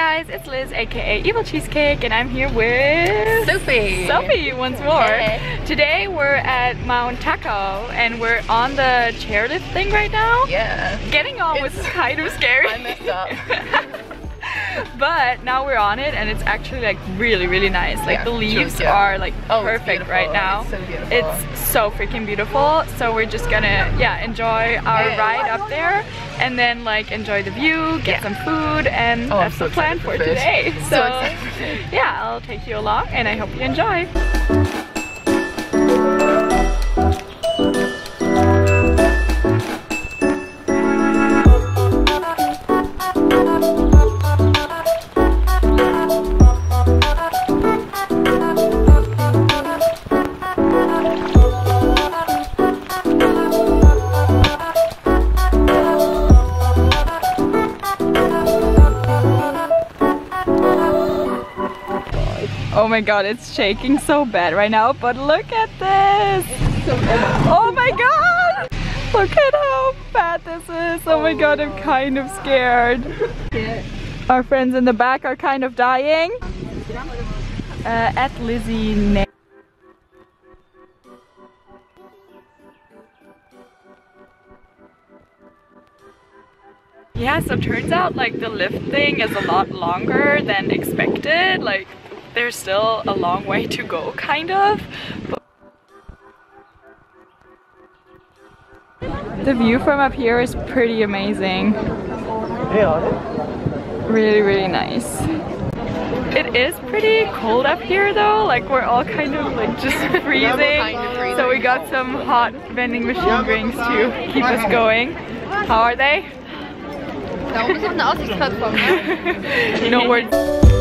guys, it's Liz aka Evil Cheesecake and I'm here with Sophie once more. Hey. Today we're at Mount Takao and we're on the chairlift thing right now. Yeah. Getting on was kind of scary. I messed up. But now we're on it and it's actually like really nice. Like yeah, the leaves are like perfect right now. It's so beautiful. It's so freaking beautiful. So we're just gonna enjoy our ride up there and then like enjoy the view, get some food, and that's the plan for today. So yeah, I'll take you along and I hope you enjoy. Oh my god, it's shaking so bad right now, but look at this! Oh my god! Look at how bad this is! Oh my god, I'm kind of scared. Our friends in the back are kind of dying. At Lizzie. Yeah, so turns out like the lift thing is a lot longer than expected. Like there's still a long way to go, kind of. But the view from up here is pretty amazing. Really nice. It is pretty cold up here though, like we're all kind of like just freezing. So we got some hot vending machine drinks to keep us going. How are they? Da oben ist noch eine Aussichtsplattform, ne? No words.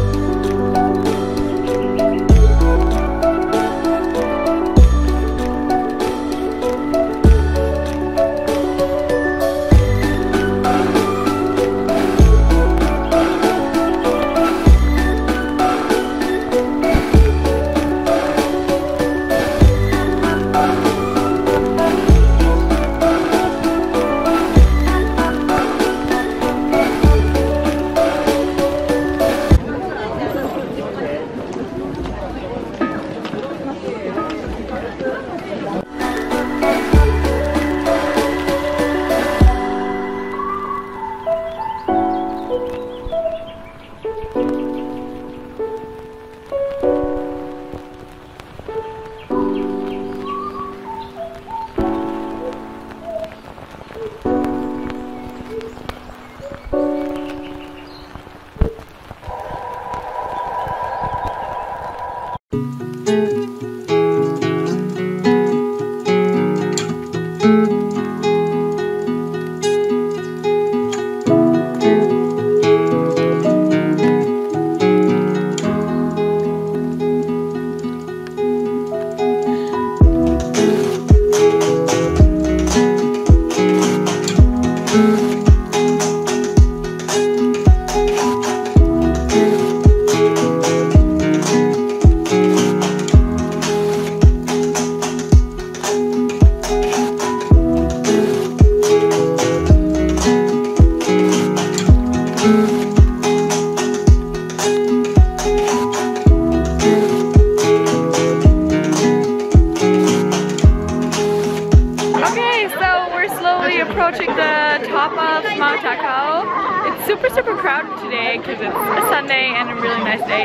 Approaching the top of Mount Takao. It's super crowded today because it's a Sunday and a really nice day.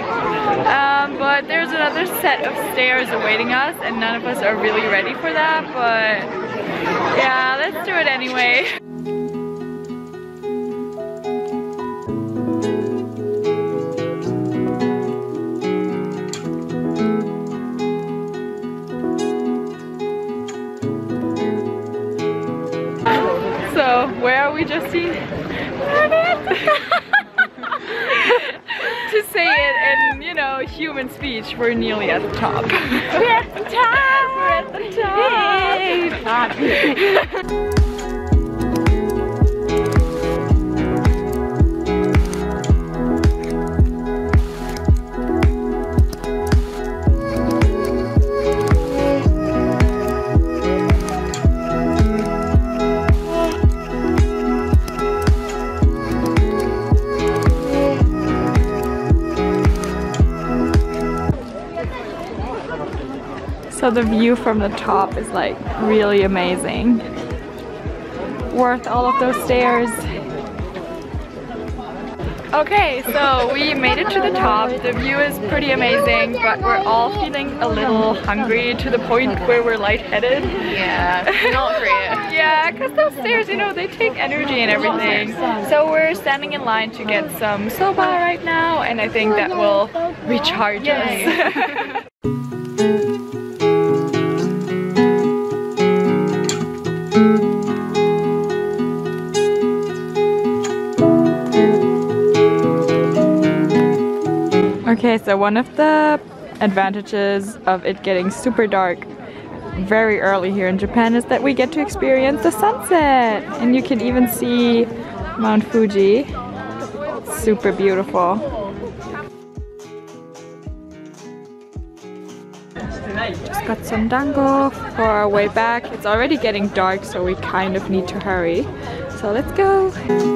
But there's another set of stairs awaiting us and none of us are really ready for that, but yeah, let's do it anyway. So, where are we just seeing? To say it in, you know, human speech, we're nearly at the top. We're at the top! We're at the top! So the view from the top is like really amazing. Worth all of those stairs. Okay, so we made it to the top. The view is pretty amazing, but we're all feeling a little hungry to the point where we're lightheaded. Yeah, not great. Yeah, because those stairs, you know, they take energy and everything. So we're standing in line to get some soba right now, and I think that will recharge us. Okay, so one of the advantages of it getting super dark very early here in Japan is that we get to experience the sunset, and you can even see Mount Fuji. It's super beautiful. Just got some dango for our way back. It's already getting dark, so we kind of need to hurry. So let's go.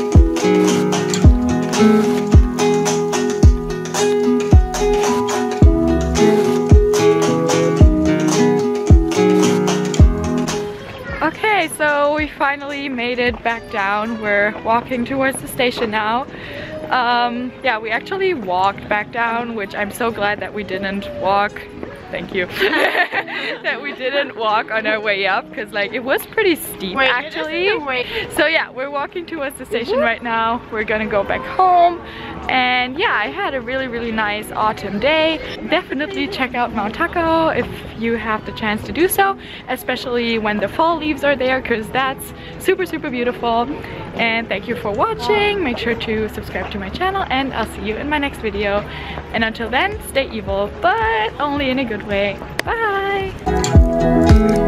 Okay, so we finally made it back down. We're walking towards the station now. Yeah, we actually walked back down, which I'm so glad that we didn't walk. Thank you. That we didn't walk on our way up, because like it was pretty steep actually. So yeah, we're walking towards the station right now. We're gonna go back home. And yeah, I had a really nice autumn day. Definitely check out Mount Takao if you have the chance to do so, especially when the fall leaves are there, because that's super beautiful. And thank you for watching. Make sure to subscribe to my channel, and I'll see you in my next video. And until then, stay evil, but only in a good way. Bye!